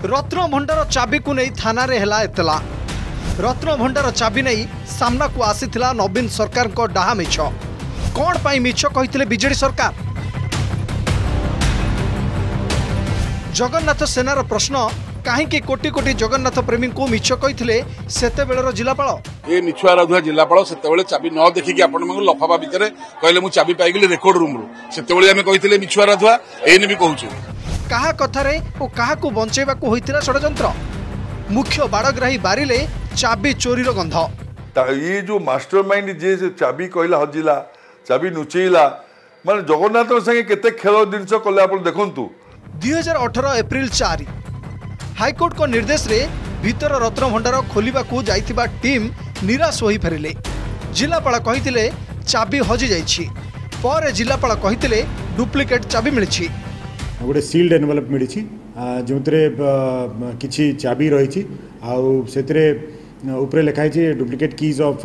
रत्न भंडार चाबी को नहीं थाना रे हेला एतला। रत्न भंडार चाबी नहीं सामना को आसीथिला नवीन सरकार को डाहा मिछ। कौन पाई मिछ कहिथिले बीजेडी सरकार? जगन्नाथ सेनार प्रश्न कहीं कोटी कोटी जगन्नाथ प्रेमी को मिछ कहिथिले सेते बेलर जिलापाल? ये मिछुआ राधुआ जिलापाल सेते चाबी न देखिकी आपण लफाफा भितर कहले मु चाबी पाइगली रेकर्ड रूम रू सेते आमे कहिथिले मिछुआ राधुआ एने भी कहूछु। कहा कथारे ओ कहा को बंचेबा को होइतिला षडयंत्र? मुख्य बाड़ग्राही बारिले चाबी चोरीर गंध। ये जो मास्टरमाइंड जे चाबी कहला हजिला चाबी नुचेइला माने जगन्नाथ संगे केते खेल जिनस कले आपण देखंतु। 2018 एप्रिल 4 हाईकोर्ट को निर्देश रे भीतर रत्न भंडार खोलिबा को जाइथिबा टीम निराश होई फेरिले। जिलापाल कहिथिले चाबी हजि जाइछि। पर जिलापाल कहिथिले डुप्लिकेट चाबी मिलिछि। गोटे सील्ड एनवेलप मिली जो किसी चाबी रही ऊपर लिखाई डुप्लिकेट कीज ऑफ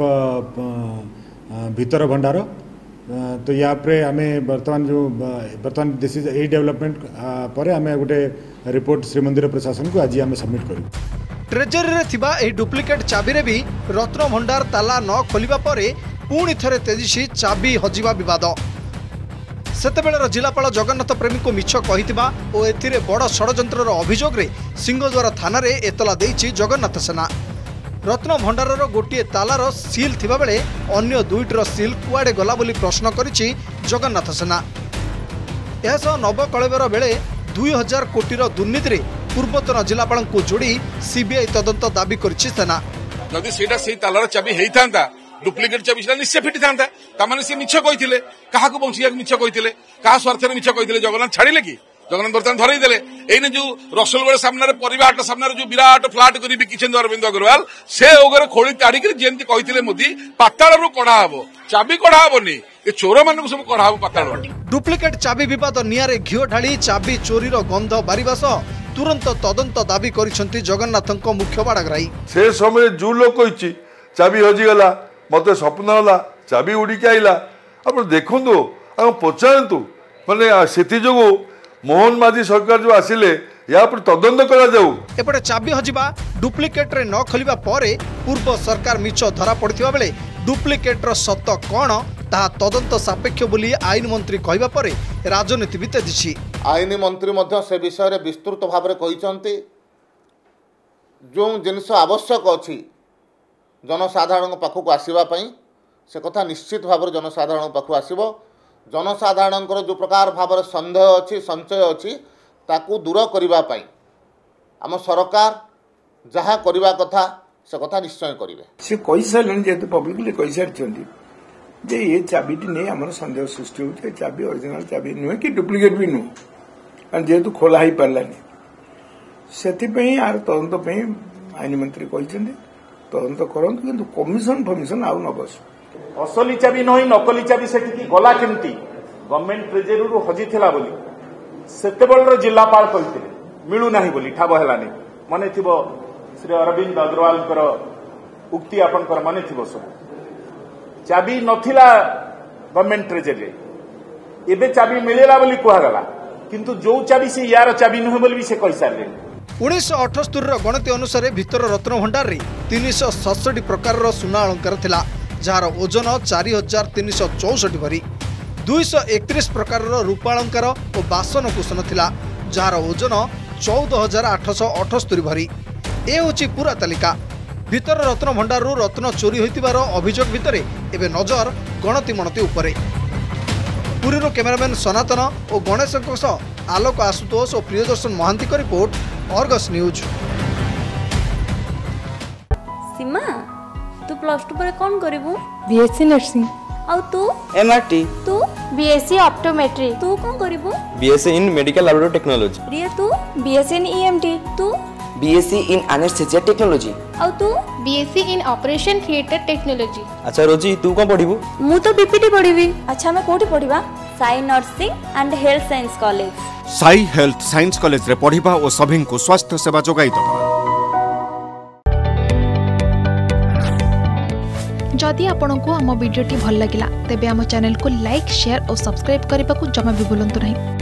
भीतर भंडार। तो या आम बर्तमान दिस इज ए डेवलपमेंट पर आम गोटे रिपोर्ट श्रीमंदिर प्रशासन को आज आम सबमिट करूँ। ट्रेजरी रे थिबा ए डुप्लिकेट चाबी रे भी रत्न भंडार ताला न खोलिबा परे पुणी थरे तेजिसी चाबी हजिबा विवाद। सेतेबेलर जिलापाल जगन्नाथ प्रेमी को मिछ कहिथिबा ओ एथिरे बड़ षडयंत्रर अभियोग रे सिंहद्वार थाना रे एतला देइछि जगन्नाथ सेना। रत्न भंडारर गोटे तालार सील थिबा बेले अन्य दुईटर सील कुआडे गला बोली प्रश्न करिछि जगन्नाथ सेना। एहसह नवकलेबर बेले 2000 कोटीर दुर्नीति रे पूर्वतन जिलापाल को जोड़ी सीबीआई तदंत दाबी करिछि सेना। जदि सेटा सेही तालार चाबी हेइथांता डुप्लिकेट चाबी से निश्चय फिटी था ताने सी मिछ कही क्या बंचिया मिछ कही क्या स्वार्थ मिछ कही जगन्नाथ छाड़े कि जगन्नाथ बर्तमान धरई देले। एने जो रसलगढ़ सामने परिवार सामने जो विराट फ्लाट कर बिकिछन अरविंद अग्रवाल से ओगरे खोली ताड़ी जेमती कही मोदी पाताल कढ़ा हम चाबी कढ़ा हेनी ये चोर मान सब कढ़ा हम पाताल। डुप्लिकेट चाबी विवाद निआरे घिओ ढाली चाबी चोरीर गंध बारिबा सह तुरंत तदंत दाबी करिसेंती जगन्नाथक मुख्य बाड़ग्राही। से समय जो लोग कही चाबी हजिगला मत स्वप्न है चाबी उड़िक आईला आप देखु आप पचारतु माने से जो मोहन माझी सरकार जो आसिले या पर तदंत करा जाऊ। एपटे चाबी हजिबा डुप्लिकेट रे न खोलिबा परे पूर्व सरकार मिछ धरा पड़िथिबा बेले डुप्लिकेट रो सत कोन ता तदंत सापेक्ष बोली आईन मंत्री कहबा परे राजनीति भी तेजिछि। आईन मंत्री मध्य से विषय रे विस्तृत भाव रे कहिसंती जो जिनस आवश्यक अछि जनसाधारण पाखक आसवाई से कथा निश्चित भाव जनसाधारण पाखक आसब। जनसाधारण जो प्रकार भाव सन्देह अच्छी संचय अच्छी ताकू दूर करने आम सरकार जहाँ करने कथा से कथा निश्चय करेंगे। से कही सारे जेहतु पब्लिकली कही सारी जे ये चाबीटी नहीं आम सन्देह सृष्टि हो चाबी ओरिजिनल चाबी नुहे कि डुप्लिकेट भी नुह जेहेतु खोला ही पारानी से आर तदंत आईन मंत्री कहते तदंत करंतु किंतु कमिशन फमिशन आउ न बस असली चाबी नही नकली चाबी से गला केमती गवर्नमेंट ट्रेजरी हजिला बोली सेतेबेलर जिलापाल कहते मिलू ना बोली ठाब है मन थी श्री अरविंद अग्रवाल उक्ति आपंकर मन थी सब चाबी नथिला गवर्नमेंट ट्रेजरी एबे चाबी मिलेला बोली कहगला किंतु जो चाबी से यार चाबी नुहे बोली भी से कही सारे। 1978 गणति अनुसार भीतर रत्न भंडार रे 367 प्रकार सुना अलंकार थिला जार ओजन 4364 भरी 231 प्रकार रूपा अलंकार और बासन कुशन थिला जार ओजन 14878 भरी। ए होची पूरा तालिका। भीतर रत्न भंडार रत्न चोरी होइतिबार अभियोग भितर एबे नजर गणति मणति उपरे। पुरीरो कैमरामैन सनातन और गणेश आलोक आशुतोष और प्रियदर्शन महांती का रिपोर्ट अर्गस न्यूज। सीमा तू प्लस 2 पर कौन करिवु? BSc nursing. और तू? एमआरटी। तू? BSc optometry. तू कौन करिवु? BSc in medical laboratory technology. Riya तू? BSc in EMT. तू? BSc in anesthesia technology. और तू? BSc in operation theatre technology. अच्छा रोजी तू कौन पढ़िबु? मु तो बीपीटी पढ़िबी। अच्छा मैं कोठी पढ़िबा? Sai nursing and health science college. Sai health science college रे पढ़िबा और सभी को स्वास्थ्य सेवा जोगाई दबा। जदि आपंक आम भिडी भल लगा तेब आम चैनल को लाइक शेयर और सब्सक्राइब करने को जमा भी भूलु नहीं।